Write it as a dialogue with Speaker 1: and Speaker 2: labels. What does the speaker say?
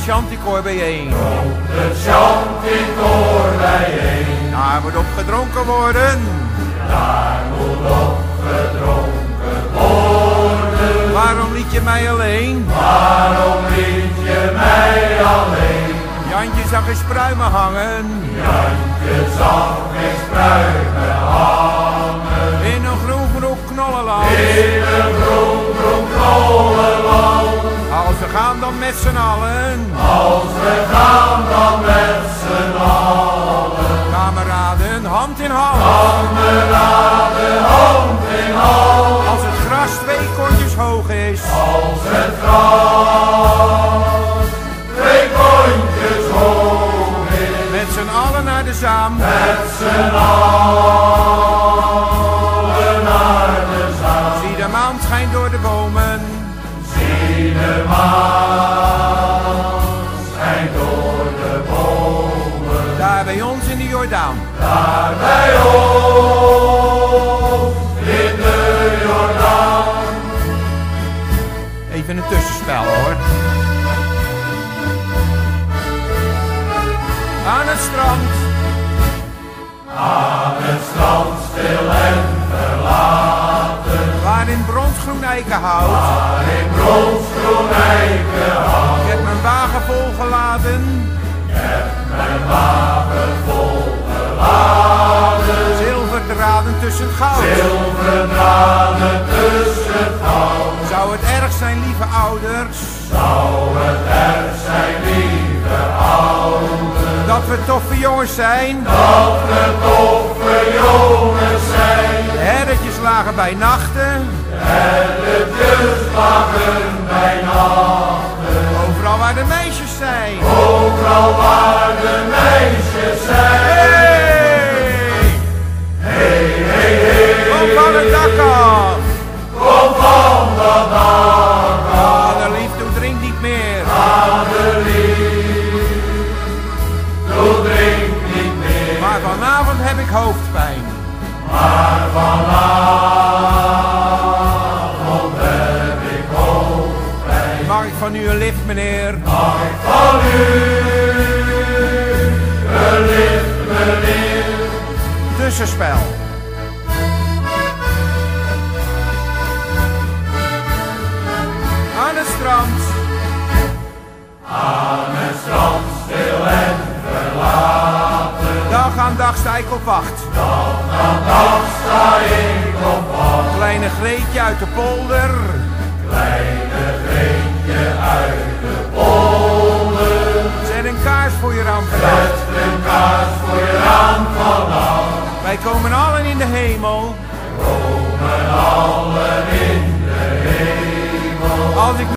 Speaker 1: Chanticoor bijeen.
Speaker 2: Komt het Chanticoor bijeen.
Speaker 1: Daar moet op gedronken worden.
Speaker 2: Daar moet op gedronken worden.
Speaker 1: Waarom liet je mij alleen?
Speaker 2: Waarom liet je mij alleen?
Speaker 1: Jantje zag eens pruimen hangen.
Speaker 2: Jantje zag eens pruimen hangen.
Speaker 1: In een groen knollenland.
Speaker 2: In een groen knollenland.
Speaker 1: Als we gaan dan met z'n allen.
Speaker 2: Als we gaan dan met z'n allen.
Speaker 1: Kameraden, hand in hand.
Speaker 2: Kameraden, hand in hand.
Speaker 1: Als het gras 2 kontjes hoog is.
Speaker 2: Als het gras 2 kontjes hoog is.
Speaker 1: Met z'n allen naar de zaam.
Speaker 2: Met z'n allen naar de zaal.
Speaker 1: Zie de maan schijnt door de bomen.
Speaker 2: Zie de maan schijnt door de bomen.
Speaker 1: Daar bij ons in de Jordaan.
Speaker 2: Daar bij ons in de Jordaan.
Speaker 1: Even een tussenspel hoor. Aan het strand.
Speaker 2: Aan het strand stil en verlaten.
Speaker 1: Waar in bronsgroen eikenhout.
Speaker 2: Waar in bronsgroen eikenhout.
Speaker 1: Ik heb mijn wagen volgeladen.
Speaker 2: Ik heb mijn wagen volgeladen.
Speaker 1: Zilverdraden tussen het goud.
Speaker 2: Zilverdraden tussen het goud.
Speaker 1: Zou het erg zijn, lieve ouders?
Speaker 2: Zou het erg zijn, lieve ouders?
Speaker 1: Dat we toffe jongens zijn.
Speaker 2: Dat we toffe jongens zijn.
Speaker 1: De herretjes lagen bij nachten.
Speaker 2: De herretjes lagen bij nachten.
Speaker 1: Overal waar de meisjes zijn.
Speaker 2: Overal waar de meisjes zijn.
Speaker 1: Hey!
Speaker 2: Hey, hey, hey.
Speaker 1: Kom van het dak af.
Speaker 2: Kom van dat dak af.
Speaker 1: Vaderlief, doe drink niet meer.
Speaker 2: Vaderlief, doe drink niet meer.
Speaker 1: Maar vanavond heb ik hoofdpijn.
Speaker 2: Maar vanavond heb ik hoofdpijn.
Speaker 1: Mag ik van u een lift, meneer?
Speaker 2: Mag ik van u een lift, meneer?
Speaker 1: Tussenspel. Aan het strand.
Speaker 2: Aan het strand stil en verlaten.
Speaker 1: Dag aan dag sta ik op wacht.
Speaker 2: Dag aan dag sta ik op wacht.
Speaker 1: Kleine Greetje uit de polder.
Speaker 2: Kleine Greetje uit de polder.
Speaker 1: Zet een kaars voor je raam vanaf.
Speaker 2: Zet een kaars voor je raam vanaf.
Speaker 1: Wij komen allen in de hemel.
Speaker 2: Komen allen in de hemel.
Speaker 1: Als ik